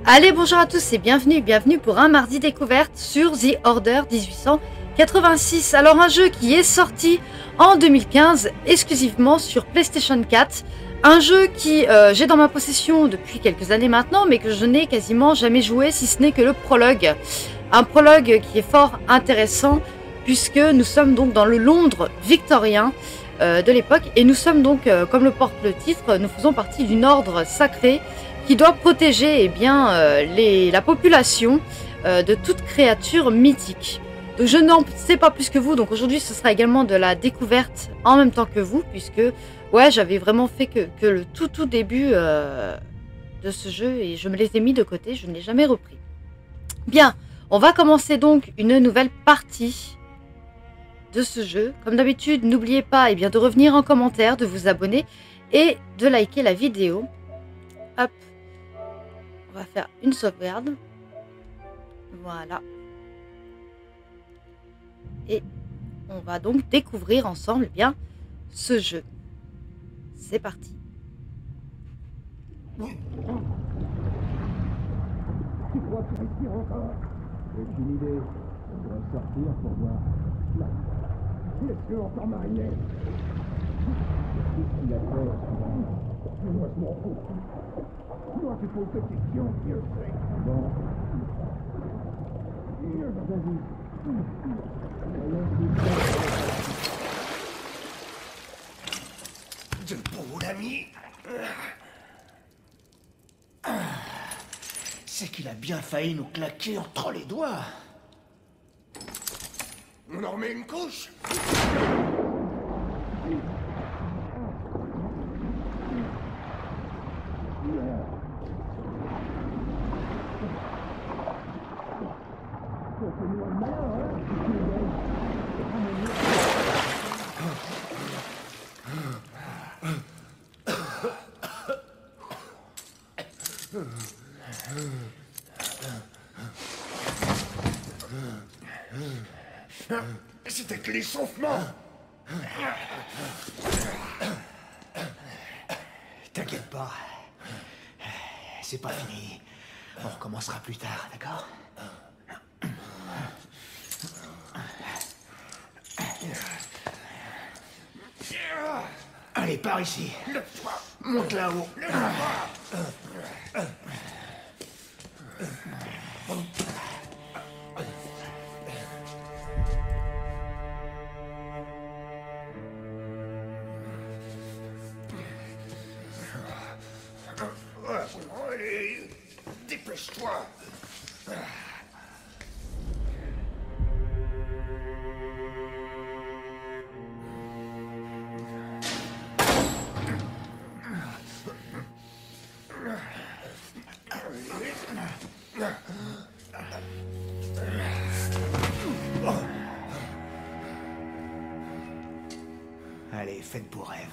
Allez, bonjour à tous et bienvenue pour un mardi découverte sur The Order 1886. Alors un jeu qui est sorti en 2015 exclusivement sur PlayStation 4. Un jeu qui j'ai dans ma possession depuis quelques années maintenant, mais que je n'ai quasiment jamais joué si ce n'est que le prologue. Un prologue qui est fort intéressant puisque nous sommes donc dans le Londres victorien de l'époque et nous sommes donc, comme le porte le titre, nous faisons partie d'une ordre sacrée qui doit protéger la population de toute créature mythique. Donc je n'en sais pas plus que vous, donc aujourd'hui ce sera également de la découverte en même temps que vous, puisque ouais, j'avais vraiment fait que le tout début de ce jeu et je me les ai mis de côté, je ne l'ai jamais repris. Bien, on va commencer donc une nouvelle partie de ce jeu. Comme d'habitude, n'oubliez pas de revenir en commentaire, de vous abonner et de liker la vidéo. Hop, on va faire une sauvegarde. Voilà. Et on va donc découvrir ensemble ce jeu. C'est parti. Tu crois que tu respires encore? Aucune idée. On doit sortir pour voir. Là. Laisse-le encore mariner. Qu'est-ce qu'il a fait? Moi, je m'en fous. Moi, tu poses des questions, Dieu sait. Bon. Vas-y. Debout, l'ami. C'est qu'il a bien failli nous claquer entre les doigts. On en remet une couche? C'était que l'échauffement. T'inquiète pas. C'est pas fini. On recommencera plus tard, d'accord? Allez, par ici. Monte là-haut. Allez, dépêche-toi. Allez, faites beau rêve.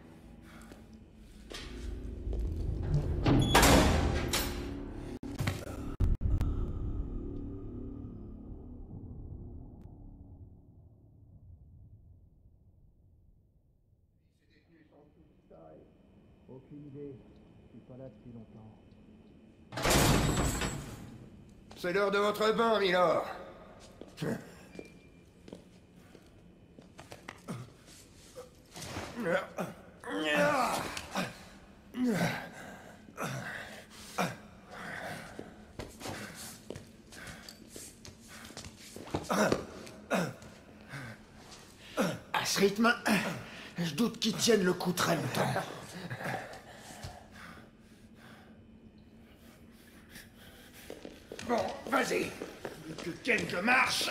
Aucune idée. Je suis pas là depuis longtemps. C'est l'heure de votre bain, Milord. À ce rythme, je doute qu'ils tiennent le coup très longtemps. Bon, vas-y. Que quelques marches.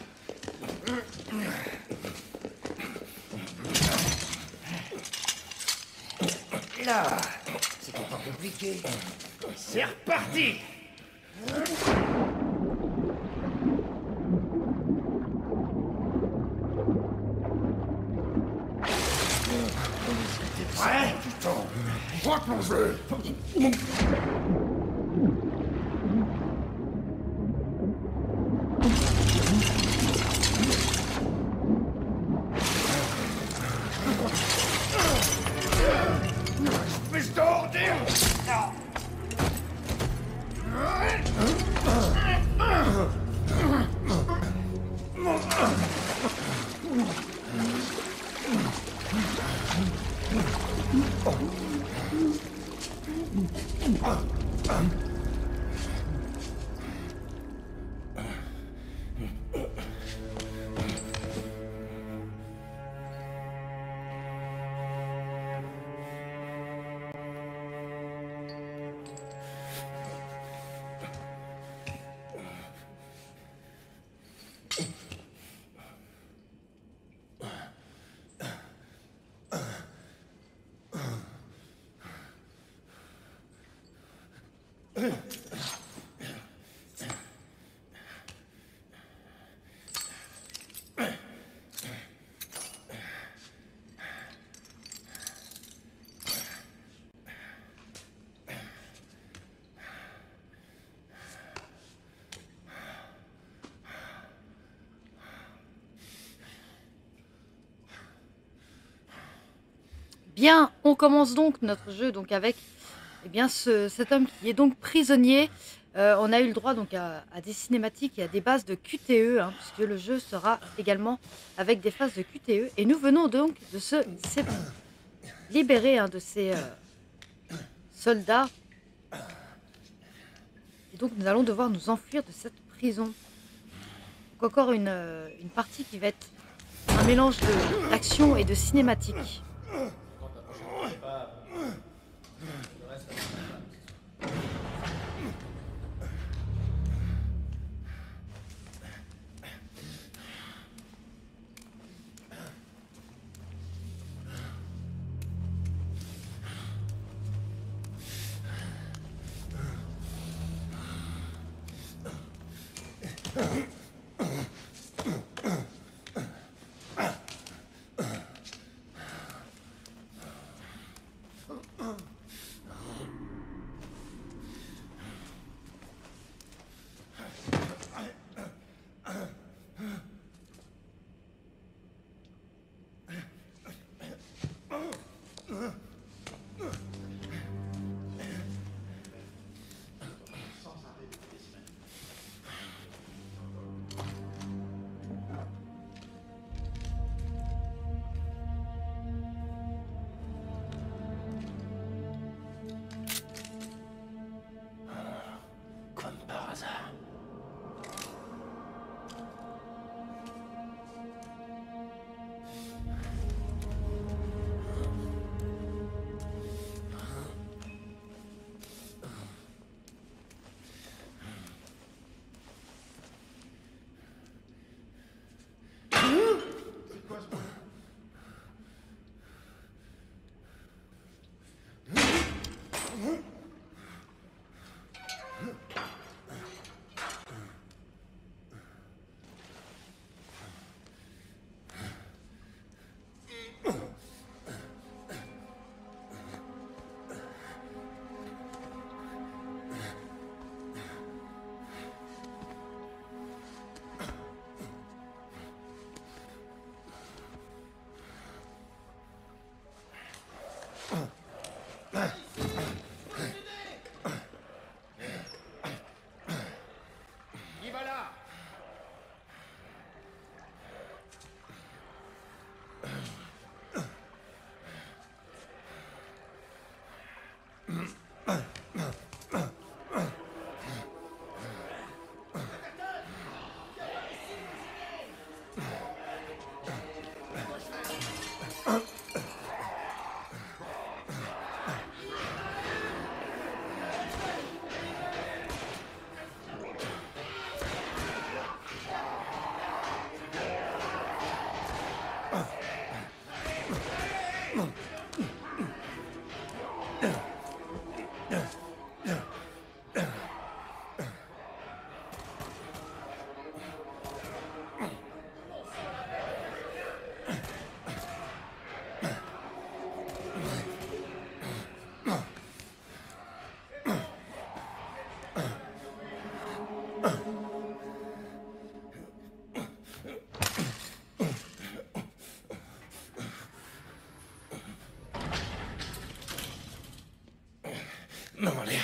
Là, c'était pas compliqué. C'est reparti. T'es prêt? Putain, droite mon jeu. Espèce d'ordure. Bien, on commence donc notre jeu donc avec eh bien, cet homme qui est donc prisonnier. On a eu le droit donc à des cinématiques et à des bases de QTE, hein, puisque le jeu sera également avec des phases de QTE. Et nous venons donc de se libérer de ces soldats. Et donc nous allons devoir nous enfuir de cette prison. Donc encore une partie qui va être un mélange d'action et de cinématique. Qui va là? Non, allez.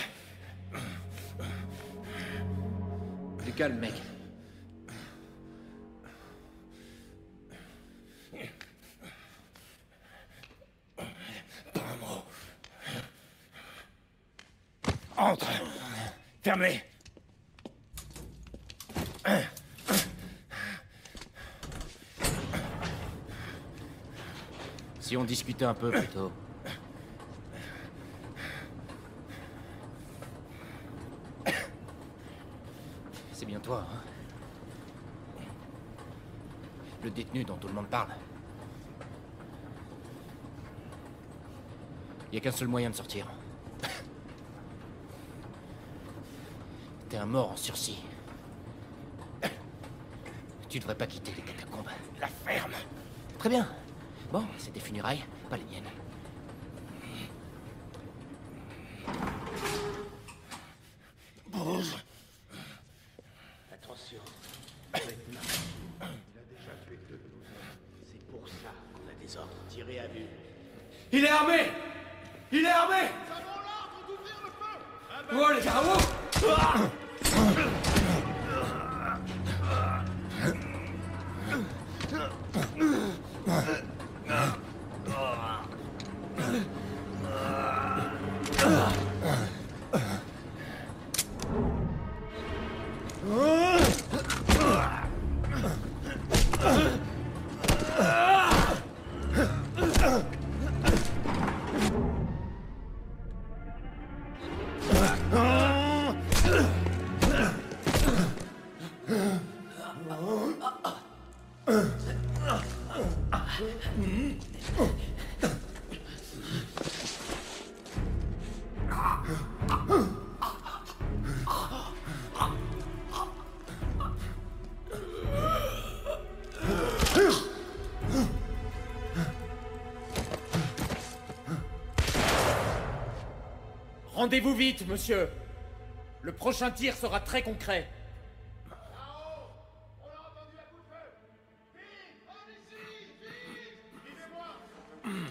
Du calme, mec. Pas un mot. Entre. autres. Fermez. Si on discutait un peu plutôt. C'est bien toi, hein? Le détenu dont tout le monde parle. Il n'y a qu'un seul moyen de sortir. T'es un mort en sursis. Tu devrais pas quitter les catacombes. La ferme. Très bien. Bon, c'est des funérailles, pas les miennes. Bouge. Attention. Maintenant, il a déjà fait 2 de nos hommes. C'est pour ça qu'on a des ordres tirés à vue. Il est armé. Il est armé. Nous avons l'ordre d'ouvrir le feu. Oh les gars, oh. Rendez-vous vite, monsieur. Le prochain tir sera très concret. Là-haut. On a entendu un coup de feu. Vite, on est ici. Vite. Suivez-moi.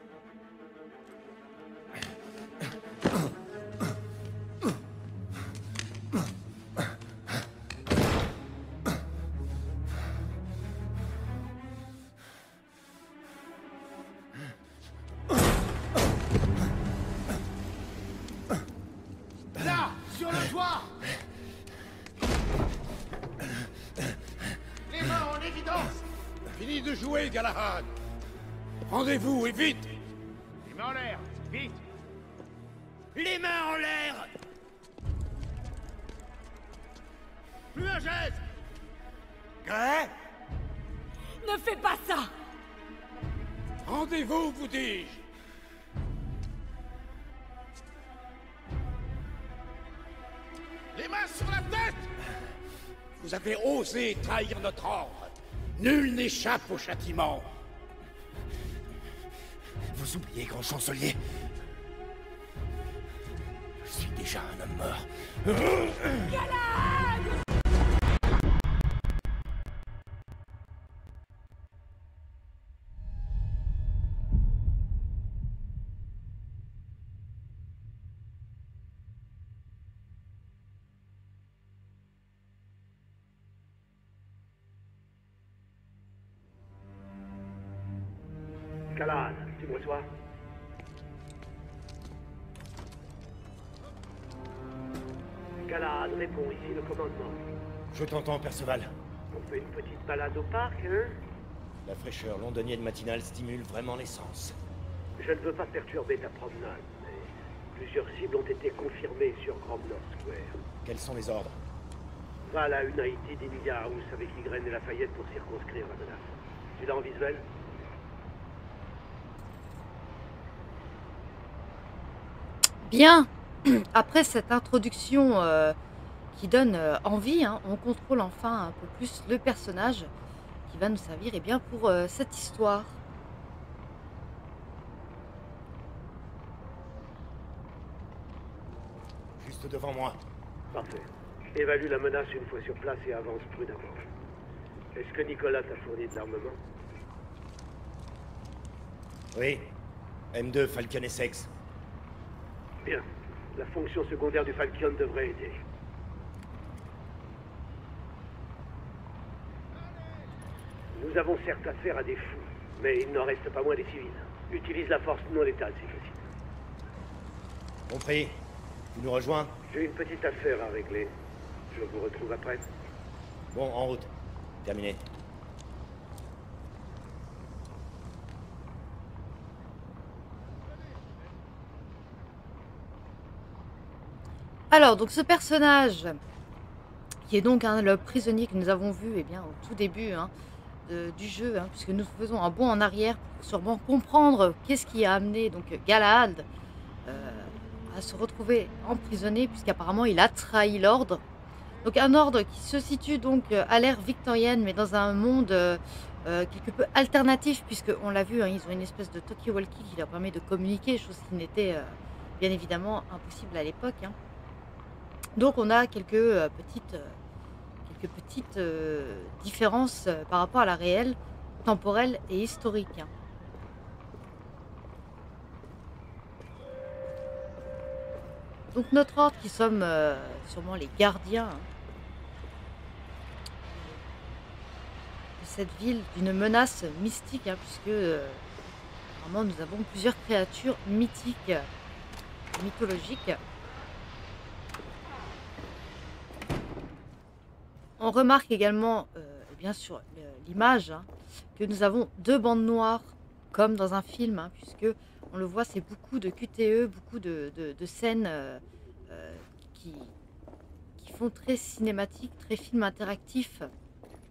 Là, sur le toit. Les mains en évidence. Fini de jouer, Galahad. Rendez-vous et vite. Les mains en l'air. Vite. Les mains en l'air! Plus un geste. Grey, Ne fais pas ça! rendez-vous, vous dis-je. Les mains sur la tête. Vous avez osé trahir notre ordre. Nul n'échappe au châtiment. Vous oubliez, grand chancelier. Je suis déjà un homme mort. Galahad, tu me reçois? Galahad, réponds, ici le commandement. Je t'entends, Perceval. On fait une petite balade au parc, hein? La fraîcheur londonienne matinale stimule vraiment les sens. Je ne veux pas perturber ta promenade, mais plusieurs cibles ont été confirmées sur Grosvenor Square. Quels sont les ordres? Va à la United India House avec Ygraine et Lafayette pour circonscrire la menace. Tu l'as en visuel? Bien, après cette introduction qui donne envie, hein, on contrôle enfin un peu plus le personnage qui va nous servir eh bien, pour cette histoire. Juste devant moi. Parfait. Évalue la menace une fois sur place et avance prudemment. Est-ce que Nicolas t'a fourni de l'armement? Oui. M2, Falcon Essex. Bien. La fonction secondaire du Falcon devrait aider. Nous avons certes affaire à des fous, mais il n'en reste pas moins des civils. Utilise la force non létale si possible. Compris. Tu nous rejoins? J'ai une petite affaire à régler. Je vous retrouve après. Bon, en route. Terminé. Alors, donc ce personnage, qui est donc le prisonnier que nous avons vu au tout début du jeu, puisque nous faisons un bond en arrière pour sûrement comprendre qu'est-ce qui a amené donc Galahad à se retrouver emprisonné, puisqu'apparemment il a trahi l'ordre. Donc un ordre qui se situe donc à l'ère victorienne, mais dans un monde quelque peu alternatif, puisqu'on l'a vu, ils ont une espèce de talkie-walkie qui leur permet de communiquer, chose qui n'était bien évidemment impossible à l'époque. Donc on a quelques petites différences par rapport à la réelle, temporelle et historique. Donc notre ordre qui sommes sûrement les gardiens de cette ville d'une menace mystique, puisque vraiment nous avons plusieurs créatures mythiques, mythologiques. On remarque également, bien sur l'image, que nous avons deux bandes noires, comme dans un film, puisque on le voit, c'est beaucoup de QTE, beaucoup de scènes qui font très cinématique, très film interactif. Donc,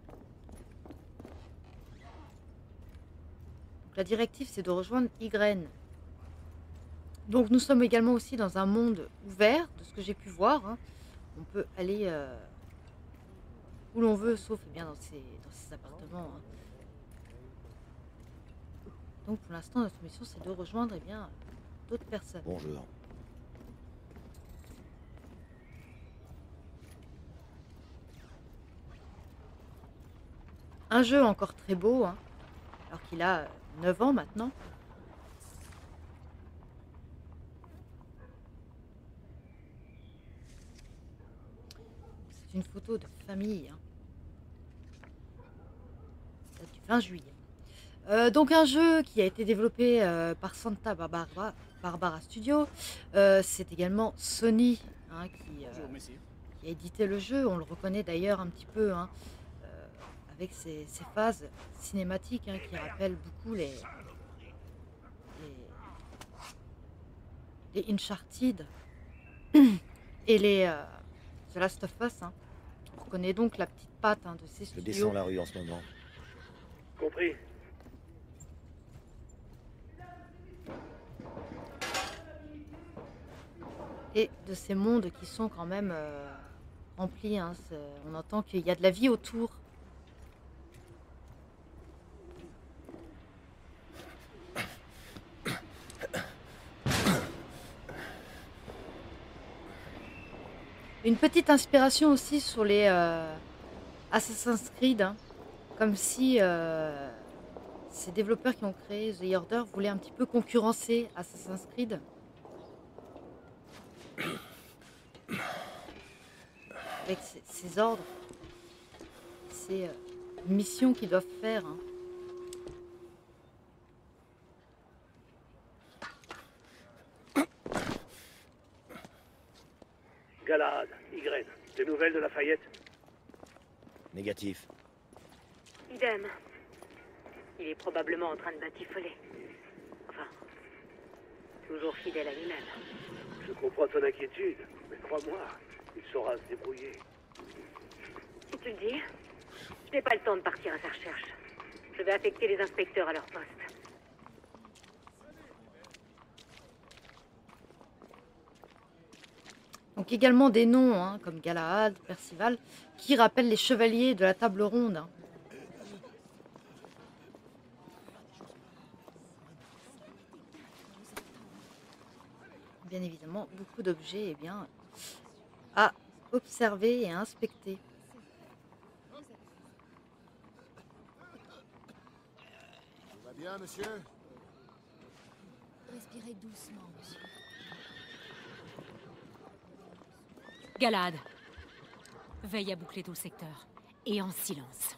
la directive, c'est de rejoindre Ygren. Donc nous sommes également aussi dans un monde ouvert, de ce que j'ai pu voir. On peut aller où l'on veut, sauf dans ces appartements. Donc pour l'instant, notre mission, c'est de rejoindre d'autres personnes. Bonjour. Un jeu encore très beau, alors qu'il a 9 ans maintenant. C'est une photo de famille. Ça date du 20 juillet. Donc un jeu qui a été développé par Santa Barbara Studio. C'est également Sony qui a édité le jeu. On le reconnaît d'ailleurs un petit peu avec ses phases cinématiques qui rappellent beaucoup les Uncharted et les The Last of Us. On reconnaît donc la petite patte de ces Je studios. descends la rue en ce moment. Compris. Et de ces mondes qui sont quand même remplis. On entend qu'il y a de la vie autour. Une petite inspiration aussi sur les Assassin's Creed, comme si ces développeurs qui ont créé The Order voulaient un petit peu concurrencer Assassin's Creed. Avec ces ordres, ces missions qu'ils doivent faire. Galahad, Ygren, des nouvelles de Lafayette? Négatif. Idem. Il est probablement en train de batifoler. Enfin, toujours fidèle à lui-même. Je comprends ton inquiétude, mais crois-moi, il saura se débrouiller. Si tu le dis, je n'ai pas le temps de partir à sa recherche. Je vais affecter les inspecteurs à leur poste. Donc également des noms comme Galahad, Percival, qui rappellent les chevaliers de la table ronde. Bien évidemment, beaucoup d'objets à observer et à inspecter. Tout va bien, monsieur? Respirez doucement, monsieur. Galahad, veille à boucler tout le secteur. Et en silence.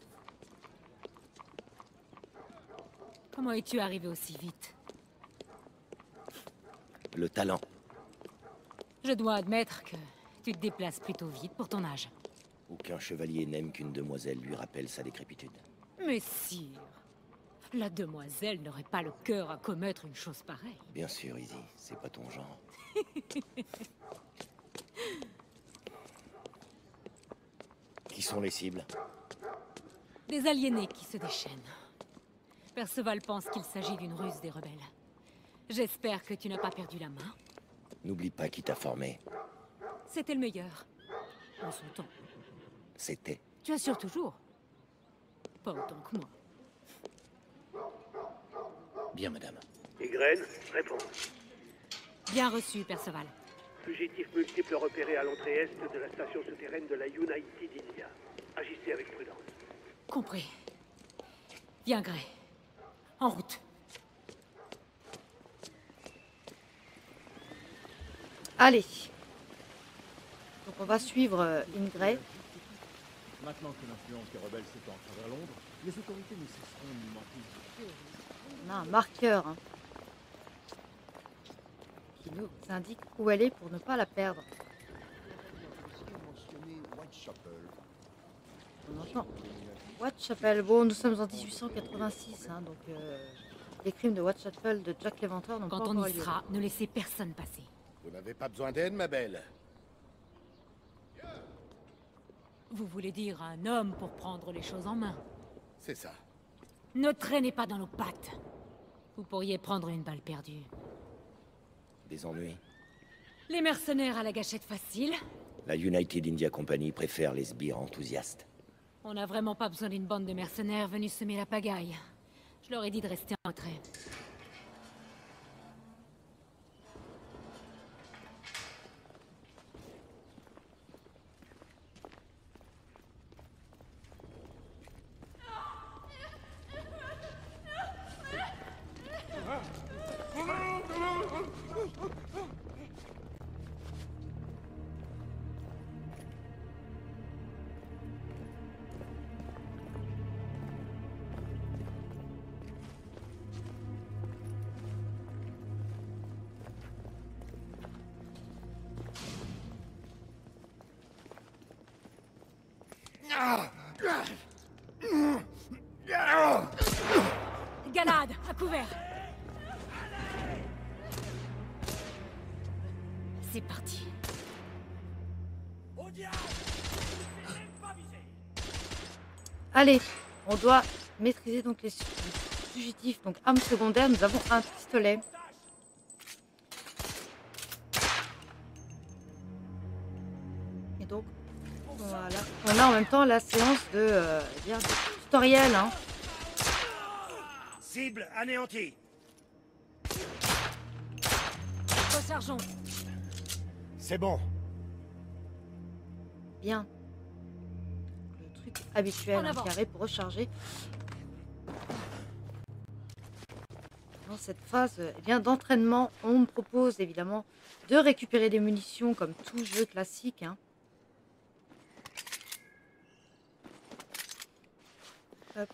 Comment es-tu arrivé aussi vite? Le talent. Je dois admettre que Tu te déplaces plutôt vite pour ton âge. Aucun chevalier n'aime qu'une demoiselle lui rappelle sa décrépitude. Mais sire, la demoiselle n'aurait pas le cœur à commettre une chose pareille. Bien sûr, Izzy, c'est pas ton genre. Qui sont les cibles? Des aliénés qui se déchaînent. Perceval pense qu'il s'agit d'une ruse des rebelles. J'espère que tu n'as pas perdu la main. N'oublie pas qui t'a formé. C'était le meilleur. En son temps. C'était. Tu assures toujours? Pas autant que moi. Bien, madame. Ygren, réponds. Bien reçu, Perceval. Fugitifs multiples repérés à l'entrée est de la station souterraine de la United India. Agissez avec prudence. Compris. Bien, Grey. En route. Allez. Donc on va suivre Ingray. Maintenant que l'influence des rebelles s'étend à travers Londres, les autorités ne cesseront de nous manquer. On a un marqueur hein, qui nous indique où elle est pour ne pas la perdre. On entend Whitechapel. Bon, nous sommes en 1886, hein, donc les crimes de Whitechapel de Jack l'Éventreur n'ont pas Quand encore on y lieu. sera, ne laissez personne passer. Vous n'avez pas besoin d'aide, ma belle. Vous voulez dire un homme pour prendre les choses en main? C'est ça. Ne traînez pas dans nos pattes. Vous pourriez prendre une balle perdue. Des ennuis. Les mercenaires à la gâchette facile. La United India Company préfère les sbires enthousiastes. On n'a vraiment pas besoin d'une bande de mercenaires venus semer la pagaille. Je leur ai dit de rester en retrait. Galade, à couvert. C'est parti. Allez, on doit maîtriser donc les fugitifs. Donc arme secondaire, nous avons un pistolet. Et donc, voilà. On a en même temps la séance de, de tutoriel. Hein. Cible anéantie. Rechargeons. C'est bon. Bien. Le truc habituel, un carré pour recharger. Dans cette phase d'entraînement, on me propose évidemment de récupérer des munitions comme tout jeu classique. Hein. Hop.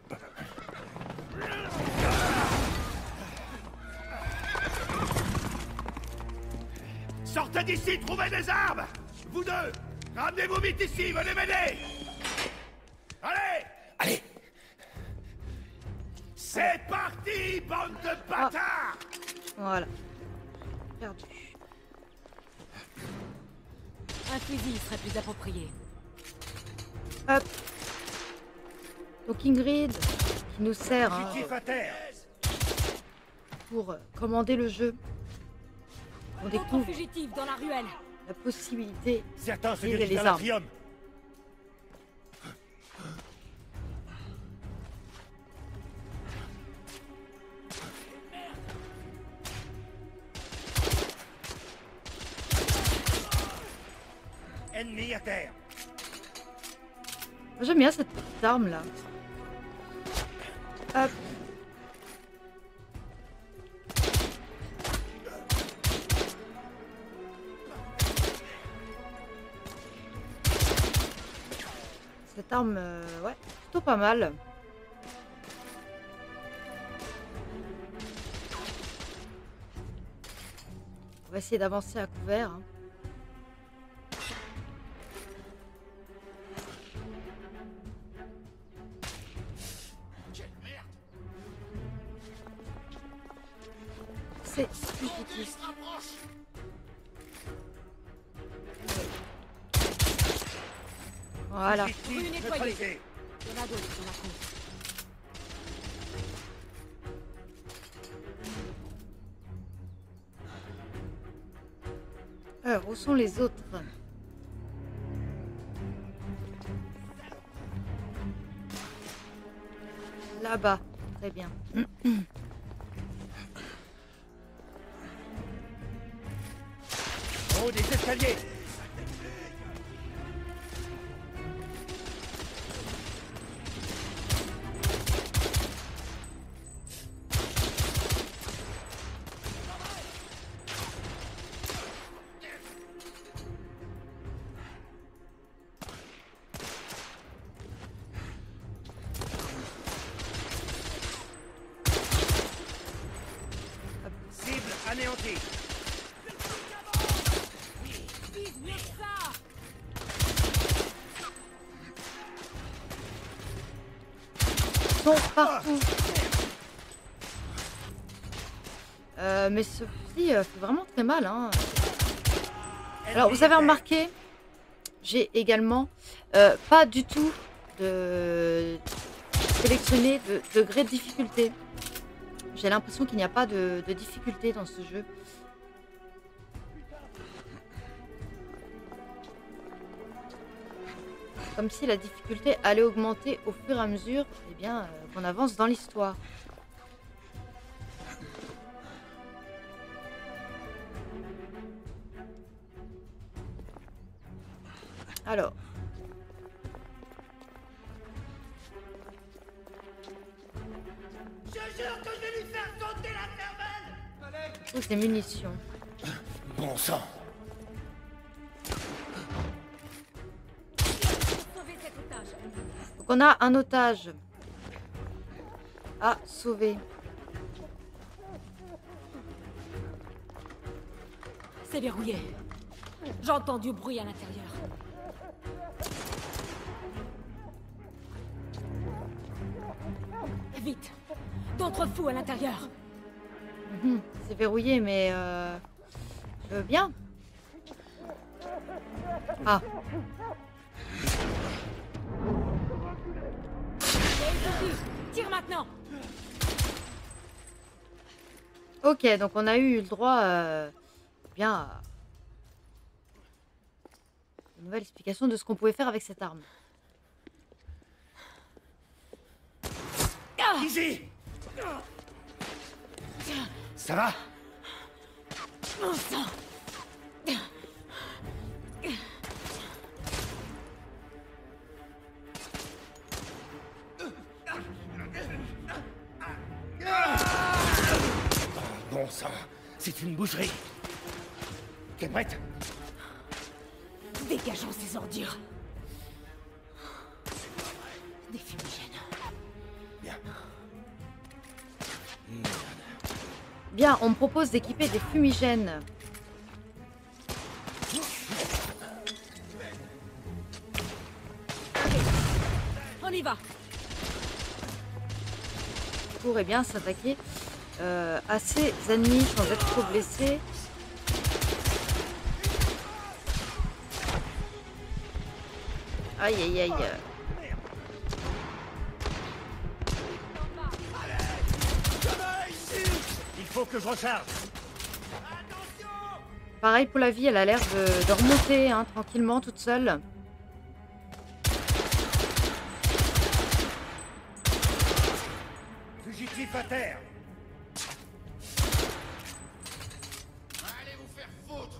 Sortez d'ici, trouvez des armes! Vous deux! Ramenez-vous vite ici, venez m'aider! Allez! Allez! C'est parti, bande de bâtards! Voilà. Perdu. Un fusil serait plus approprié. Hop. Donc Ingrid, qui nous sert hein, Fugitif à terre! pour commander le jeu. On découvre Fugitif dans la ruelle. la possibilité Certains se d'utiliser dirigent les vers armes. l'Atrium. Ennemi à terre. J'aime bien cette petite arme là. Hop. Cette arme, ouais, plutôt pas mal. On va essayer d'avancer à couvert. Hein. ces fugitifs. Voilà. Rue nettoyée. Il y en a d'autres sur la cour. Alors, où sont les autres? Là-bas. Très bien. En haut des escaliers. Cible anéantie. Ils sont partout. Mais ce fusil fait vraiment très mal. Hein. Alors, vous avez remarqué, j'ai également pas du tout de sélectionné de degré de difficulté. J'ai l'impression qu'il n'y a pas de difficulté dans ce jeu. Comme si la difficulté allait augmenter au fur et à mesure qu'on avance dans l'histoire. Alors. Je jure que je vais lui faire sauter la cervelle. Toutes ces munitions. Bon sang. Donc on a un otage à sauver. C'est verrouillé. J'entends du bruit à l'intérieur. Vite. D'autres fous à l'intérieur. C'est verrouillé, mais je veux bien. Ah. Tire maintenant. Ok, donc on a eu le droit bien à une nouvelle explication de ce qu'on pouvait faire avec cette arme. Easy. Ça va? Mon sang. Bon sang, c'est une boucherie. T'es prête? Dégageons ces ordures. Des fumigènes. Bien. Bien, on me propose d'équiper des fumigènes. On y va. Pourrait bien s'attaquer à ces ennemis sans être trop blessés. Aïe aïe aïe. Il faut que je recharge. Pareil pour la vie, elle a l'air de remonter hein, tranquillement toute seule. Fugitif à terre. Allez vous faire foutre.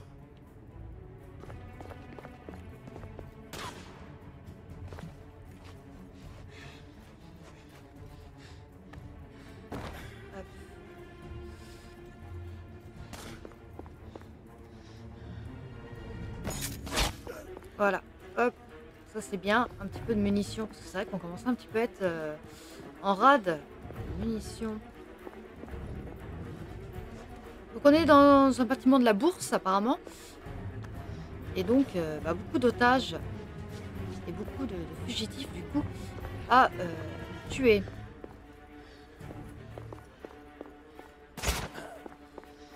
Voilà, hop, ça c'est bien, un petit peu de munitions, parce que c'est vrai qu'on commence un petit peu à être en rade. Munitions. Donc on est dans un bâtiment de la bourse apparemment. Et donc beaucoup d'otages et beaucoup de fugitifs du coup à tuer.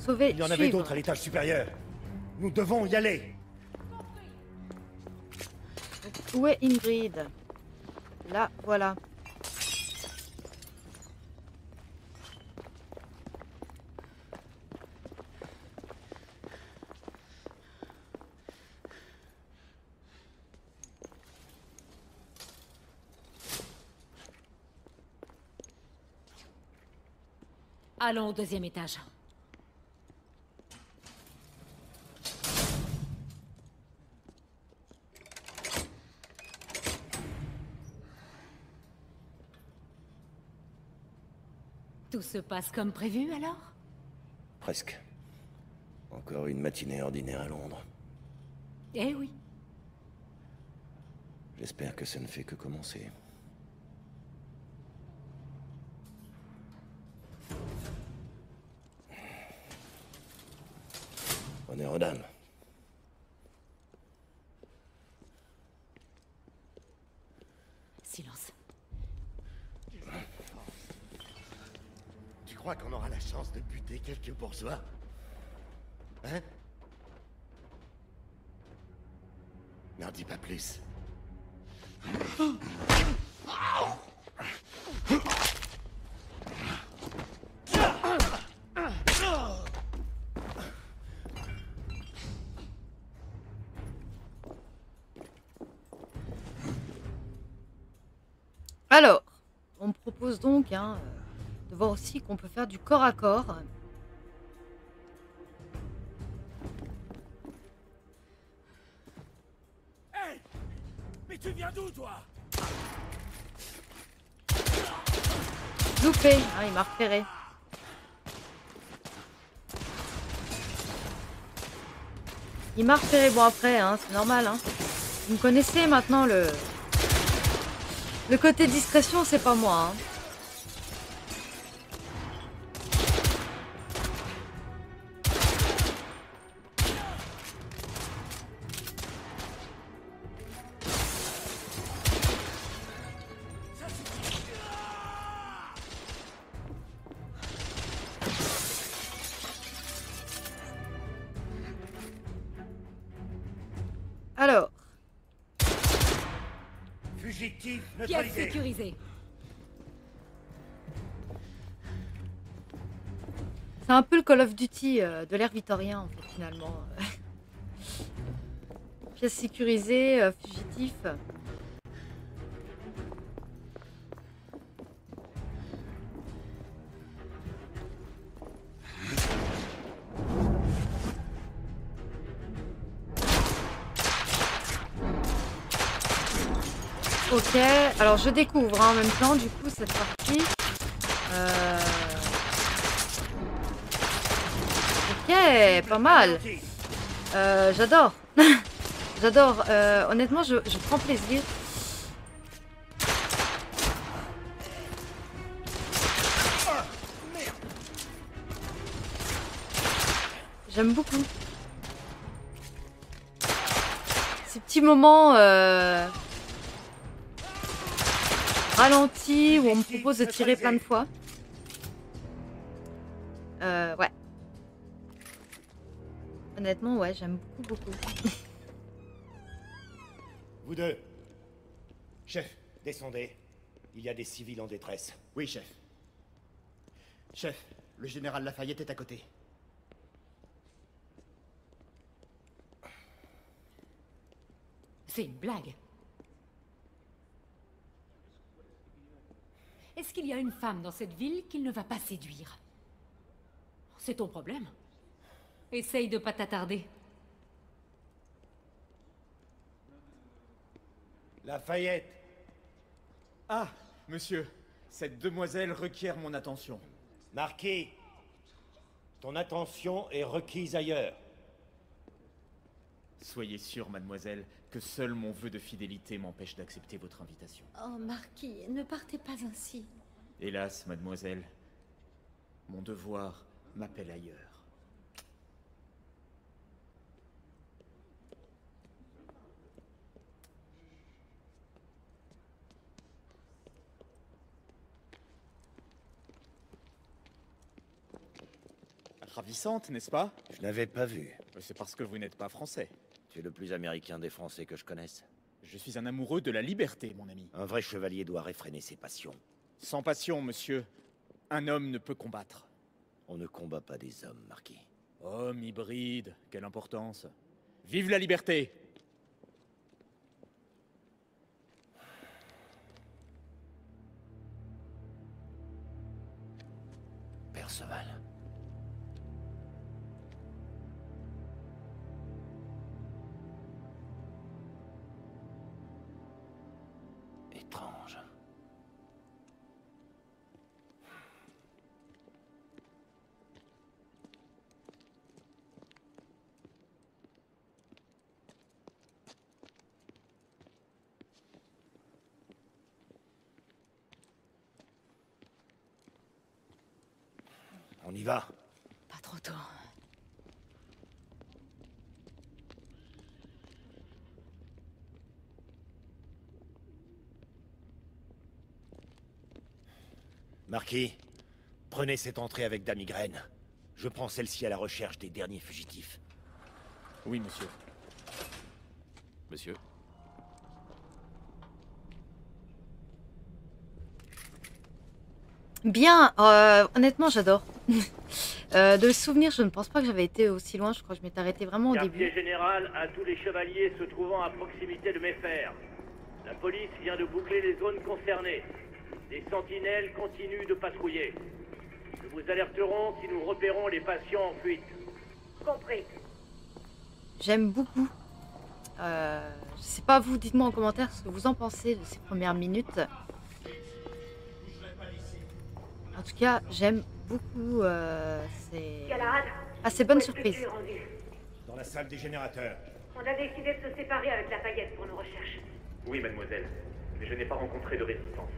sauver. Il y en avait suivre. d'autres à l'étage supérieur. Nous devons y aller. Où est Ingrid? Là, voilà. Allons au 2e étage. Tout se passe comme prévu, alors? Presque. Encore une matinée ordinaire à Londres. Eh oui. J'espère que ça ne fait que commencer. Honneur aux dames. Silence. Tu crois qu'on aura la chance de buter quelques bourgeois? Hein? N'en dis pas plus. Alors, on me propose donc de voir aussi qu'on peut faire du corps à corps. Hey! Mais tu viens d'où, toi? Loupé, hein, il m'a repéré. Il m'a repéré, bon après, hein, c'est normal. Hein. Vous me connaissez maintenant, le côté discrétion, c'est pas moi. Hein. Alors. Fugitif Pièce neutralisé. sécurisée. C'est un peu le Call of Duty de l'ère victorien, en fait, finalement. Pièce sécurisée, fugitif. Ok, alors je découvre hein, en même temps du coup cette partie. Ok, pas mal. J'adore. J'adore. Honnêtement, je prends plaisir. J'aime beaucoup. Ces petits moments ralentis où on me propose de tirer plein de fois. Ouais. Honnêtement, ouais, j'aime beaucoup. Vous deux. Chef, descendez. Il y a des civils en détresse. Oui, chef. Chef, le général Lafayette est à côté. C'est une blague. Est-ce qu'il y a une femme dans cette ville qu'il ne va pas séduire? C'est ton problème. Essaye de pas t'attarder. Lafayette. Ah, monsieur, cette demoiselle requiert mon attention. Marquis. Ton attention est requise ailleurs. Soyez sûre, mademoiselle, que seul mon vœu de fidélité m'empêche d'accepter votre invitation. Oh, Marquis, ne partez pas ainsi. Hélas, mademoiselle, mon devoir m'appelle ailleurs. ravissante, n'est-ce pas? Je n'avais pas vu. C'est parce que vous n'êtes pas français. Tu es le plus américain des Français que je connaisse. Je suis un amoureux de la liberté, mon ami. Un vrai chevalier doit réfréner ses passions. Sans passion, monsieur, un homme ne peut combattre. On ne combat pas des hommes, Marquis. Homme hybride, quelle importance. Vive la liberté! Perceval. Étrange. On y va. Pas trop tôt. Marquis, prenez cette entrée avec Dame Migraine. Je prends celle-ci à la recherche des derniers fugitifs. Oui, monsieur. Monsieur? Bien, honnêtement, j'adore. De souvenir, je ne pense pas que j'avais été aussi loin. Je crois que je m'étais arrêté vraiment au début. Quartier général à tous les chevaliers se trouvant à proximité de Mayfair. La police vient de boucler les zones concernées. Les sentinelles continuent de patrouiller. Nous vous alerterons si nous repérons les patients en fuite. Compris. J'aime beaucoup. Je sais pas vous, dites-moi en commentaire ce que vous en pensez de ces premières minutes. En tout cas, j'aime beaucoup. C'est assez bonne surprise. Dans la salle des générateurs. On a décidé de se séparer avec Lafayette pour nos recherches. Oui, mademoiselle. Mais je n'ai pas rencontré de résistance.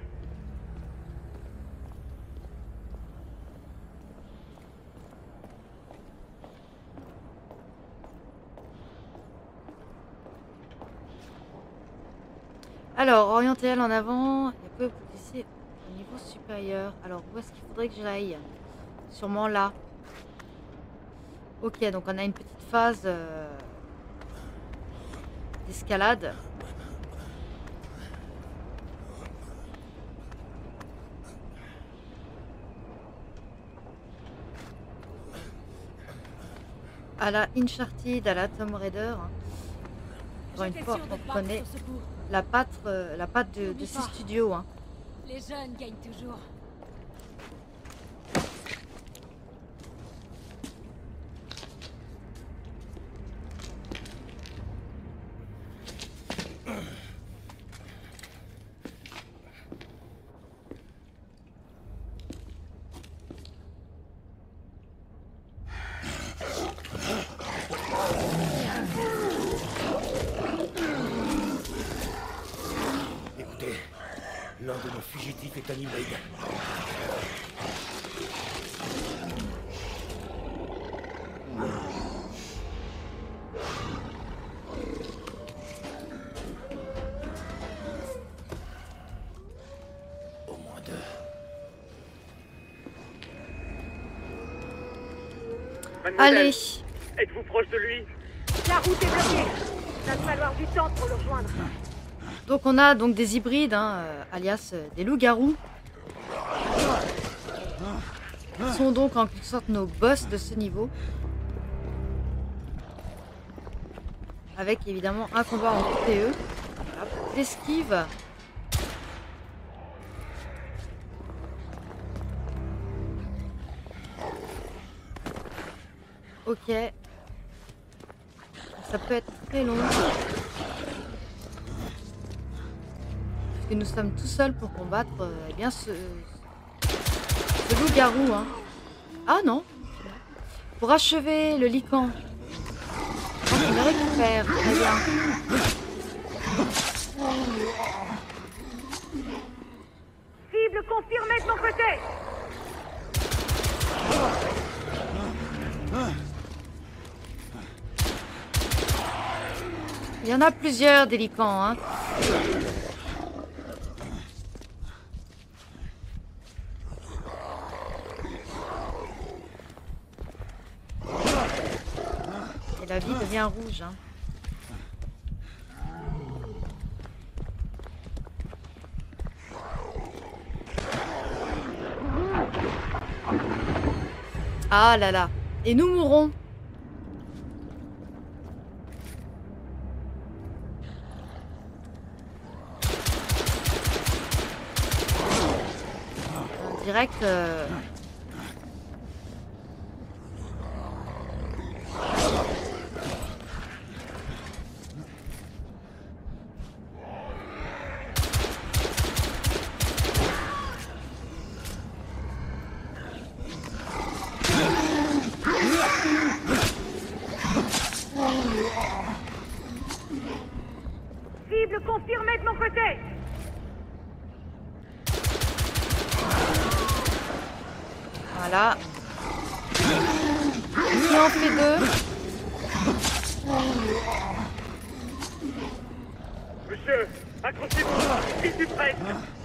Alors, orienter elle en avant. Il y a peu pour glisser au niveau supérieur. Alors, où est-ce qu'il faudrait que j'aille? Sûrement là. Ok, donc on a une petite phase d'escalade. À la Uncharted, à la Tomb Raider. Encore une fois, on connaît la patte de ces studios. Hein. Les jeunes gagnent toujours. Écoutez, l'un de nos fugitifs est un hybride. Au moins deux. Mademoiselle, Allez, êtes-vous proche de lui? La route est bloquée. Il va falloir du temps pour le rejoindre. donc on a donc des hybrides, hein, alias des loups-garous. Ils sont donc en quelque sorte nos boss de ce niveau. Avec évidemment un combat entre eux. Voilà, pour l'esquive. Ok. Ça peut être très long. Parce que nous sommes tout seuls pour combattre eh bien ce loup-garou. Hein. Ah non. Pour achever le lycan. On le récupère. Très bien. Cible confirmée de mon côté. Il y en a plusieurs des lycans. Hein. la vie devient rouge. Hein. Ah là là. Et nous mourrons. Direct. Cible confirmée de mon côté. Voilà. Ici on fait 2. Monsieur, accrochez-vous. Il est prêt.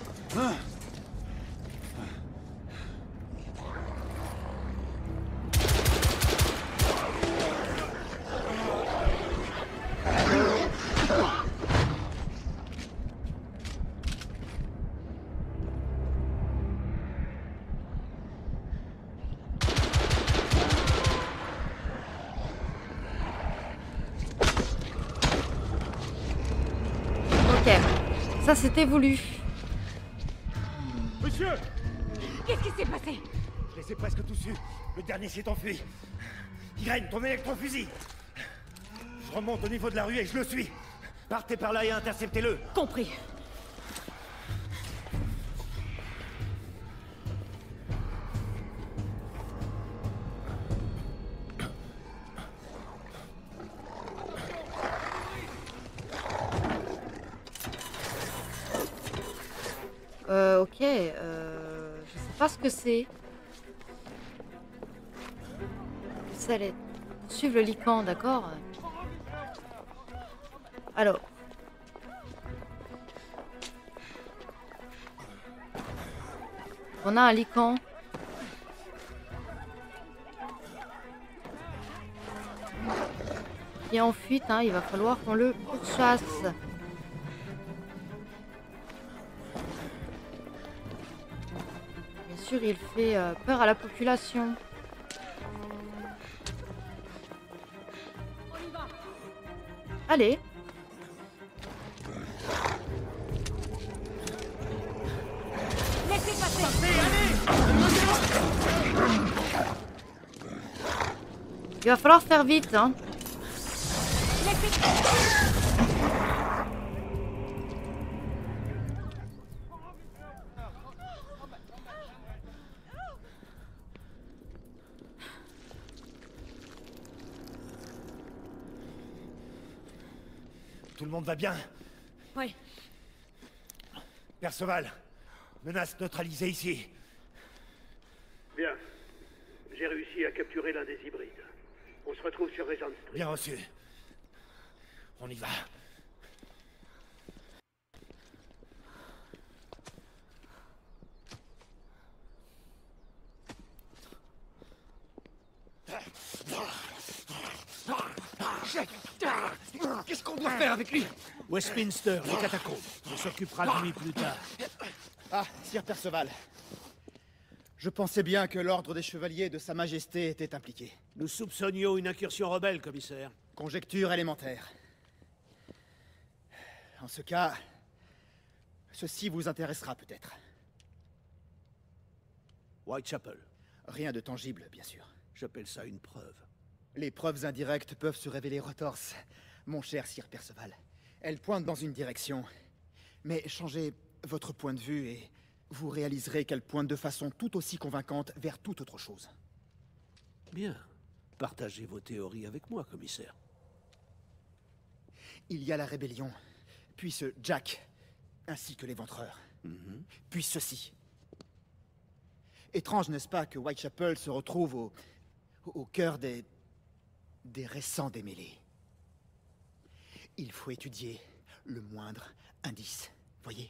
Ça c'était voulu. Monsieur! Qu'est-ce qui s'est passé? Je les ai presque tous eus. Le dernier s'est enfui. Irène, ton électrofusil! Je remonte au niveau de la rue et je le suis. Partez par là et interceptez-le. Compris. Ok, je sais pas ce que c'est. Ça allait poursuivre le Lycan, d'accord. Alors. On a un Lycan. Qui est en fuite, hein, il va falloir qu'on le pourchasse. Bien sûr, il fait peur à la population. Allez. Laissez passer. Il va falloir faire vite, hein. Tout le monde va bien? Oui. Perceval, menace neutralisée ici. Bien. J'ai réussi à capturer l'un des hybrides. On se retrouve sur Regent Street. Bien reçu. On y va. Qu'est-ce qu'on doit faire avec lui? Westminster, les catacombes. On s'occupera de lui plus tard. Ah, Sir Perceval. Je pensais bien que l'ordre des chevaliers de Sa Majesté était impliqué. Nous soupçonnions une incursion rebelle, commissaire. Conjecture élémentaire. En ce cas, ceci vous intéressera peut-être. Whitechapel. Rien de tangible, bien sûr. J'appelle ça une preuve. Les preuves indirectes peuvent se révéler retorses, mon cher Sir Perceval. Elles pointent dans une direction. Mais changez votre point de vue et vous réaliserez qu'elles pointent de façon tout aussi convaincante vers toute autre chose. Bien. Partagez vos théories avec moi, commissaire. Il y a la rébellion, puis ce Jack, ainsi que l'éventreur. Puis ceci. Étrange, n'est-ce pas, que Whitechapel se retrouve au cœur des récents démêlés. Il faut étudier le moindre indice, voyez?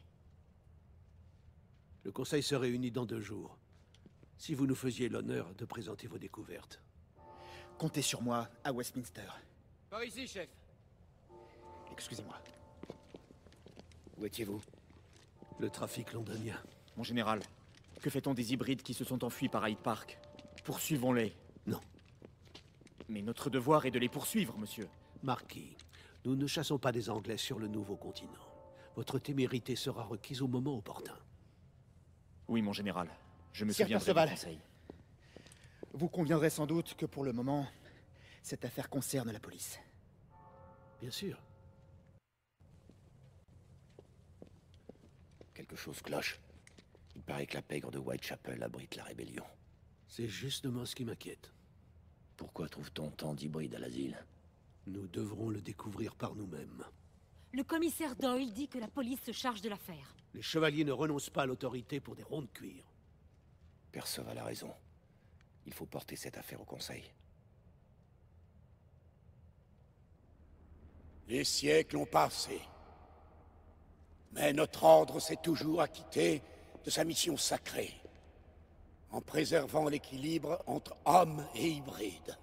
Le Conseil se réunit dans 2 jours. Si vous nous faisiez l'honneur de présenter vos découvertes. Comptez sur moi à Westminster. Par ici, chef. Excusez-moi. Où étiez-vous? Le trafic londonien. Mon général, que fait-on des hybrides qui se sont enfuis par Hyde Park? Poursuivons-les. Non. Mais notre devoir est de les poursuivre, monsieur. Marquis, nous ne chassons pas des Anglais sur le nouveau continent. Votre témérité sera requise au moment opportun. Oui, mon général. Je me Sir souviendrai Perceval, du conseil. Vous conviendrez sans doute que pour le moment, cette affaire concerne la police. Bien sûr. Quelque chose cloche. Il paraît que la pègre de Whitechapel abrite la rébellion. C'est justement ce qui m'inquiète. Pourquoi trouve-t-on tant d'hybrides à l'asile? Nous devrons le découvrir par nous-mêmes. Le commissaire Doyle dit que la police se charge de l'affaire. Les chevaliers ne renoncent pas à l'autorité pour des ronds de cuir. Perceval a raison. Il faut porter cette affaire au conseil. Les siècles ont passé. Mais notre ordre s'est toujours acquitté de sa mission sacrée, en préservant l'équilibre entre hommes et hybrides.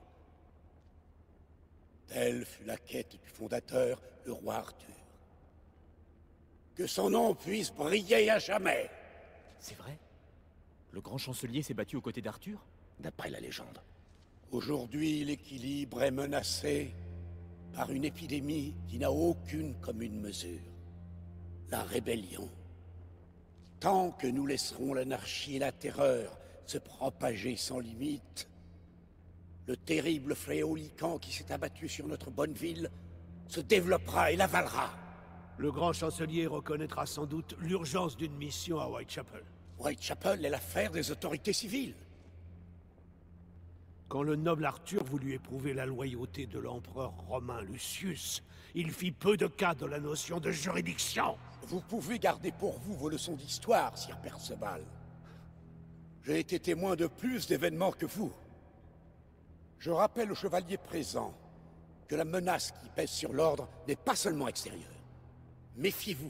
Telle fut la quête du fondateur, le roi Arthur. Que son nom puisse briller à jamais. C'est vrai? Le grand chancelier s'est battu aux côtés d'Arthur? D'après la légende. Aujourd'hui, l'équilibre est menacé par une épidémie qui n'a aucune commune mesure. La rébellion. Tant que nous laisserons l'anarchie et la terreur se propager sans limite, le terrible fléau lycan qui s'est abattu sur notre bonne ville se développera et l'avalera. Le grand chancelier reconnaîtra sans doute l'urgence d'une mission à Whitechapel. Whitechapel est l'affaire des autorités civiles. Quand le noble Arthur voulut éprouver la loyauté de l'empereur romain Lucius, il fit peu de cas de la notion de juridiction. Vous pouvez garder pour vous vos leçons d'histoire, Sir Perceval. J'ai été témoin de plus d'événements que vous. Je rappelle aux chevaliers présents que la menace qui pèse sur l'ordre n'est pas seulement extérieure. Méfiez-vous.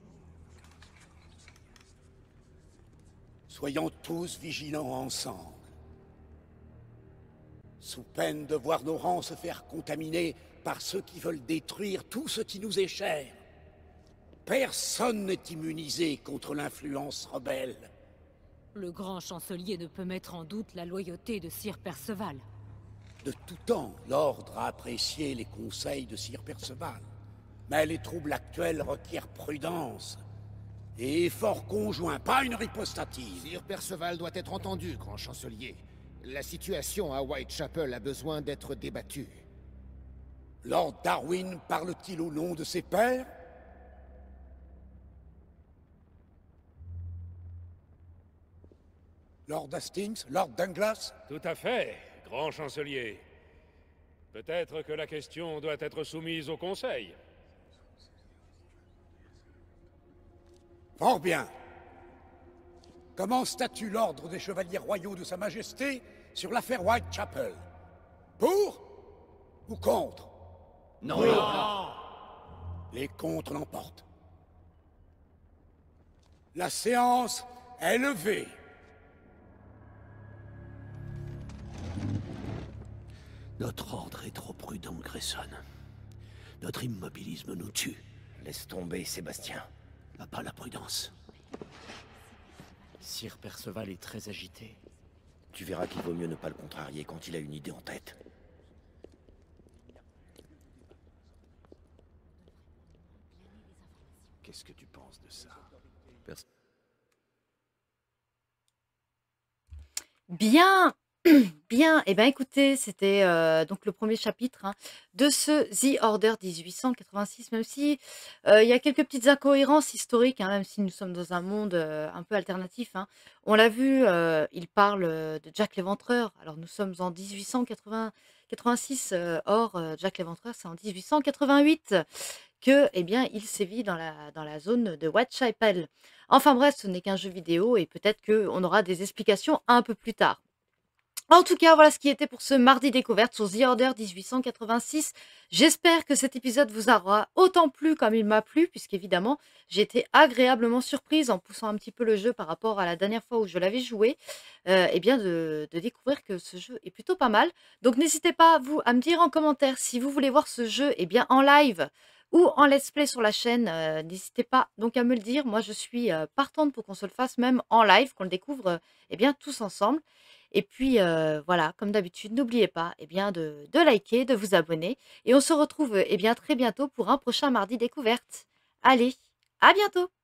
Soyons tous vigilants ensemble. Sous peine de voir nos rangs se faire contaminer par ceux qui veulent détruire tout ce qui nous est cher. Personne n'est immunisé contre l'influence rebelle. Le grand chancelier ne peut mettre en doute la loyauté de Sir Perceval. De tout temps, l'ordre a apprécié les conseils de Sir Perceval. Mais les troubles actuels requièrent prudence et effort conjoint, pas une ripostative. Sir Perceval doit être entendu, grand chancelier. La situation à Whitechapel a besoin d'être débattue. Lord Darwin parle-t-il au nom de ses pairs? Lord Hastings? Lord Douglas? Tout à fait, grand chancelier. Peut-être que la question doit être soumise au Conseil. Fort bien. Comment statue l'ordre des chevaliers royaux de Sa Majesté sur l'affaire Whitechapel? Pour ou contre? Non, non. Les contre l'emportent. La séance est levée. Notre ordre est trop prudent, Grayson. Notre immobilisme nous tue. Laisse tomber, Sébastien. N'a pas la prudence. Sir Perceval est très agité. Tu verras qu'il vaut mieux ne pas le contrarier quand il a une idée en tête. Qu'est-ce que tu penses de ça? Bien, bien. Eh bien, écoutez, c'était donc le premier chapitre de ce The Order 1886, même si il y a quelques petites incohérences historiques, même si nous sommes dans un monde un peu alternatif. On l'a vu, il parle de Jack l'Éventreur. Alors, nous sommes en 1886, or Jack l'Éventreur, c'est en 1888 que, eh bien, il sévit dans la zone de Whitechapel. Enfin bref, ce n'est qu'un jeu vidéo et peut-être qu'on aura des explications un peu plus tard. En tout cas, voilà ce qui était pour ce mardi découverte sur The Order 1886. J'espère que cet épisode vous aura autant plu comme il m'a plu, puisqu'évidemment, j'ai été agréablement surprise en poussant un petit peu le jeu par rapport à la dernière fois où je l'avais joué, et bien de découvrir que ce jeu est plutôt pas mal. Donc n'hésitez pas, vous, à me dire en commentaire si vous voulez voir ce jeu en live ou en let's play sur la chaîne. N'hésitez pas donc à me le dire. Moi, je suis partante pour qu'on se le fasse même en live, qu'on le découvre tous ensemble. Et puis voilà, comme d'habitude, n'oubliez pas de liker, de vous abonner. Et on se retrouve très bientôt pour un prochain mardi découverte. Allez, à bientôt!